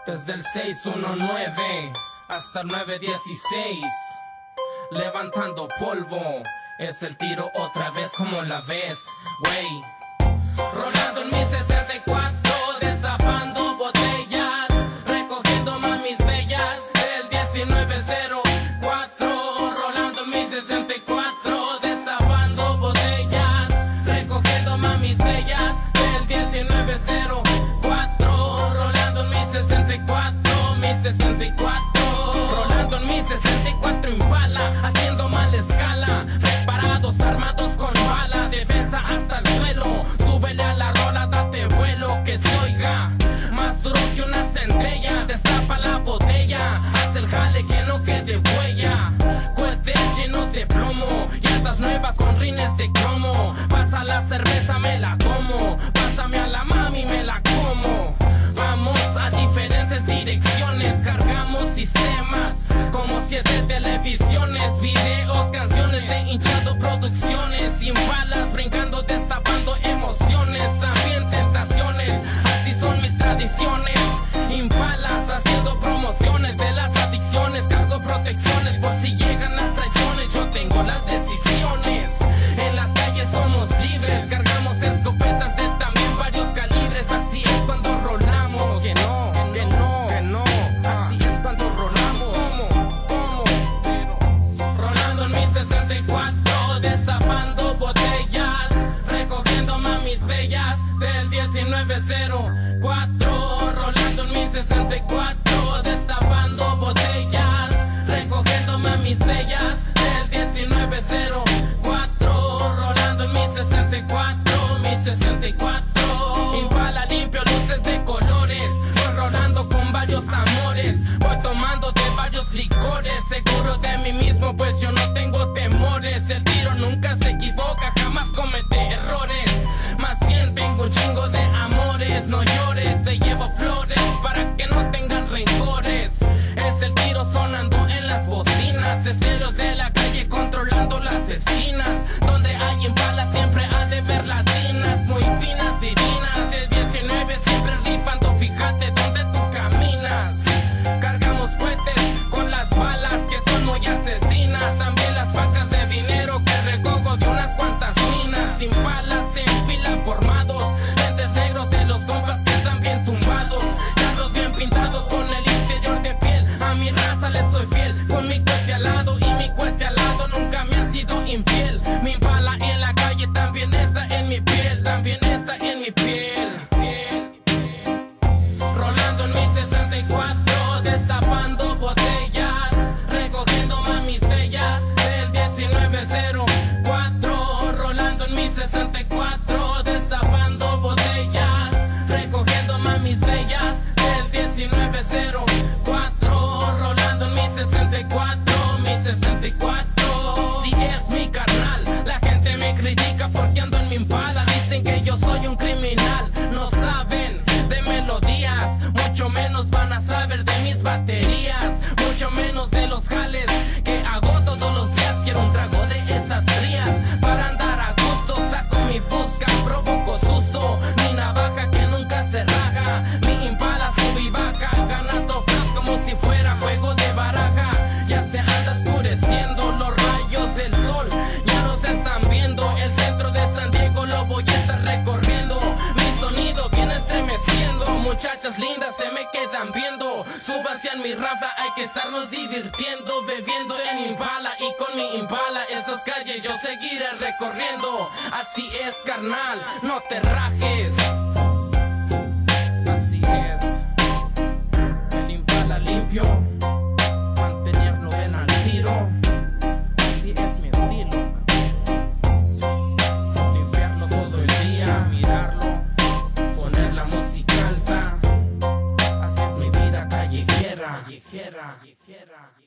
Desde el 619 hasta el 916, levantando polvo, es el tiro otra vez como la ves, wey. Rolando en mi 64, destapando botellas, recogiendo mamis bellas del 1904. Rolando en mi 64, destapando botellas, recogiendo mamis bellas del 1904. Rolando en mi 64, mi 64. Rolando en mi 64 Impala, haciendo mala escala, preparados, armados con bala, defensa hasta el suelo. Súbele a la rola, date vuelo, que se oiga más duro que una centella. Destapa la botella, haz el jale que no quede huella. Cohetes llenos de plomo, llantas nuevas con rines de cromo. Pasa la cerveza, me la tomo, pásame a la mami, me la como. Vamos a diferentes direcciones, cargamos sistemas como 7 televisiones, videos, canciones de hinchado, producciones, Impalas brincando, destapando emociones, también tentaciones, así son mis tradiciones. Impalas haciendo promociones de las adicciones, cargo protecciones por si llegan las traiciones, yo tengo las decisiones. En las calles somos libres, cargamos escopetas de también varios calibres, así es cuando rolamos. Que no, que no, que no, así es cuando rolamos. ¿Cómo? Rolando en mi 64, destapando botellas, recogiendo mamis bellas del 1904. Rolando en mi 64, destapando botellas, recogiendo mamis bellas del 1904. Rolando en mi 64, mi 64. Impala limpio, luces de colores, voy rolando con varios amores, voy tomando de varios licores, seguro de mí mismo pues yo no tengo temores. El tiro nunca se equivoca, jamás comete errores, más bien tengo un chingo de amores. No llores, te llevo flores para que no tengan rencores. Es el tiro sonando en las bocinas, estéreos de la calle controlando las esquinas. Donde hay Impala siempre ha de ver latinas, muy finas, divinas. Del 19 siempre rifando, fíjate donde tú caminas. Cargamos cohetes con las balas que son muy asesinas, también las pacas de dinero que recojo de unas cuantas minas. Impalas en fila formados, lentes negros de los compas que están bien tumbados, carros bien pintados con el interior de piel. A mi raza le soy fiel, con mi cohete al lado y mi cohete al lado nunca me ha sido infiel. Mi Impala en la calle también está en mi piel, también está en mi piel. Rolando en mi 64, destapando botellas, recogiendo mamis bellas del 1904. Rolando en mi 64, destapando botellas, recogiendo mamis bellas del 1904. Rolando en mi 64, mi 64. Si es mi carnal, la gente me critica porque ando en mi Impala, dicen que yo soy un criminal. No saben de melodías, mucho menos van a saber de mis baterías, mucho menos de los jales que hago todos los días. Quiero un trago de esas frías para andar a gusto, saco mi fusca, provoco susto, mi navaja que nunca se raja, mi Impala sube y baja, ganando flash como si fuera juego de baraja. Ya se anda oscureciendo, los rayos del sol ya nos están viendo, el centro de San Diego lo voy a estar recorriendo, mi sonido viene estremeciendo, muchachas lindas se me quedan viendo, súbanse a mi rafla, hay que estarnos divirtiendo, bebiendo en Impala y con mi Impala estas calles yo seguiré recorriendo. Así es carnal, no te rajes. Así es, el Impala limpio, mantenerlo bien al tiro. Así es mi estilo, limpiarlo todo el día, mirarlo, poner la música alta. Así es mi vida callejera.